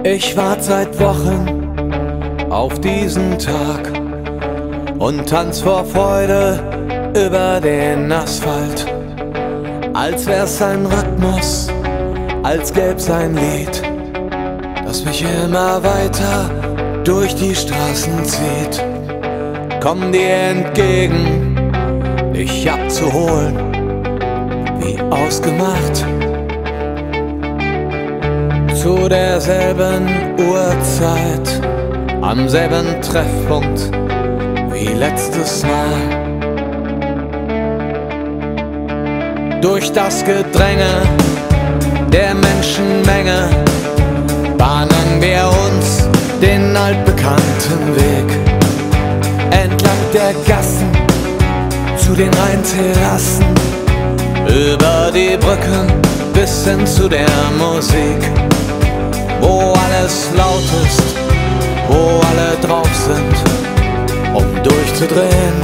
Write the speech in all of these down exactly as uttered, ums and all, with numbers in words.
Ich wart seit Wochen auf diesen Tag und tanz vor Freude über den Asphalt, als wär's ein Rhythmus, als gäb's ein Lied, das mich immer weiter durch die Straßen zieht. Komm dir entgegen, dich abzuholen, wie ausgemacht, zu derselben Uhrzeit, am selben Treffpunkt wie letztes Mal. Durch das Gedränge der Menschenmenge bahnen wir uns den altbekannten Weg entlang der Gassen zu den Rheinterrassen, über die Brücken bis hin zu der Musik, wo alles laut ist, wo alle drauf sind, um durchzudrehen,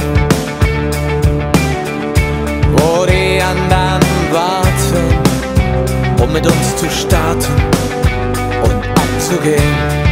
wo die anderen warten, um mit uns zu starten und abzugehen.